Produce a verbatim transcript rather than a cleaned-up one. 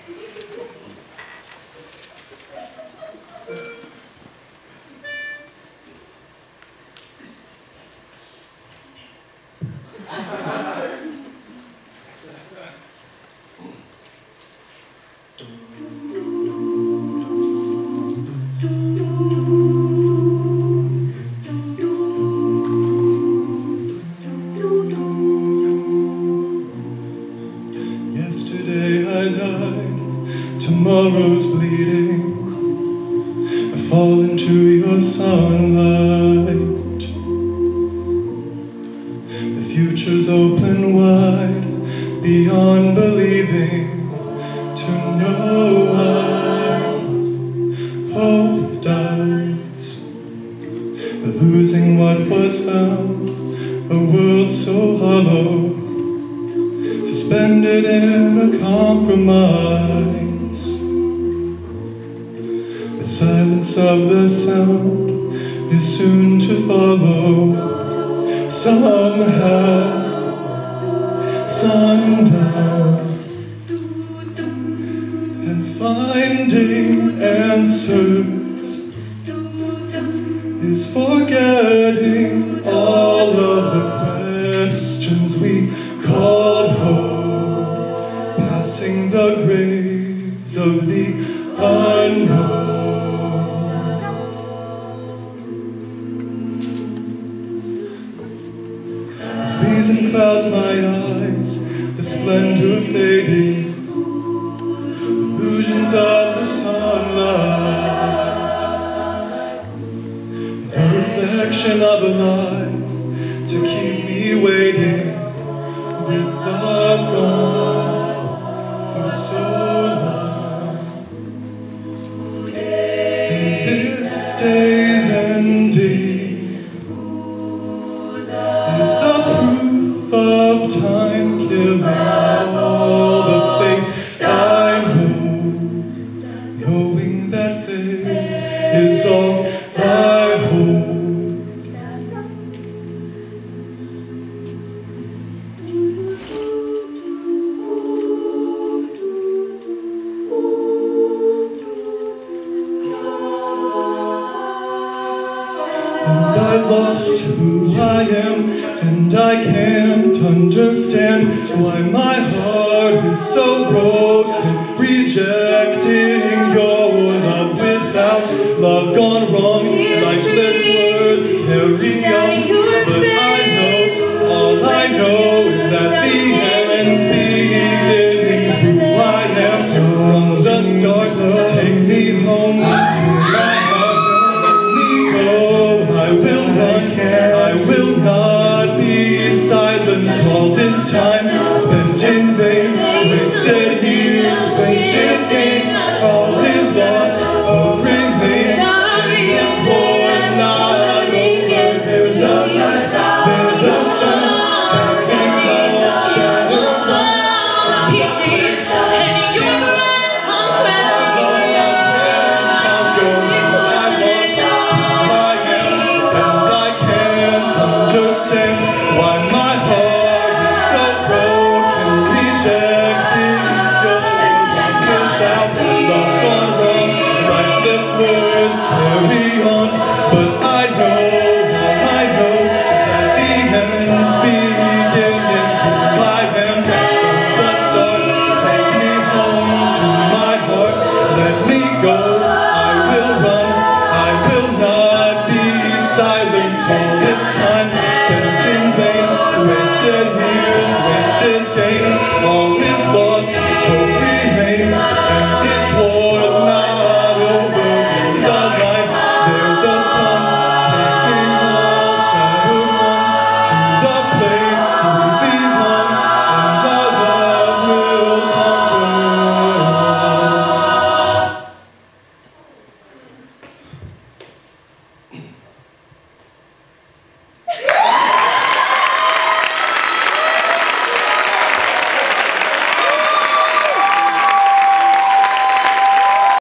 Yesterday I died, tomorrow's bleeding. I fall into your sunlight. The future's open wide, beyond believing. To know why hope dies, but losing what was found, a world so hollow, suspended in a compromise. The silence of the sound is soon to follow. Somehow, sundown, and finding answers is forgetting all of the questions we called home, passing the graves of the unknown. As reason clouds my eyes, the splendor fading, illusions of the sunlight, the reflection of a life to keep me waiting, with love gone for so long. And this day's ending is the proof of time killing all the faith I hold, knowing that faith is all I hold. And I've lost who I am, and I can't understand why my heart is so broken, rejecting your love without love gone wrong. Lifeless words carry on, but I know, all I know is that the end's beginning. Who I am from the start, take me home to my heart. I will run, I will not be silent all this time spent in vain, wasted years, wasted pain, all is lost, all remains, and this war's not over. There's a light, there's a sun, taking all shadow from pieces, and your breath comes crashing down. Understand why my heart is so broken, rejecting your without love gone wrong. Lifeless words carry on, but I know, I know that the end's beginning. Who I am from the start, take me home to my heart, let me go. I will run, I will not be silent all this time spent in vain, wasted years, wasted days.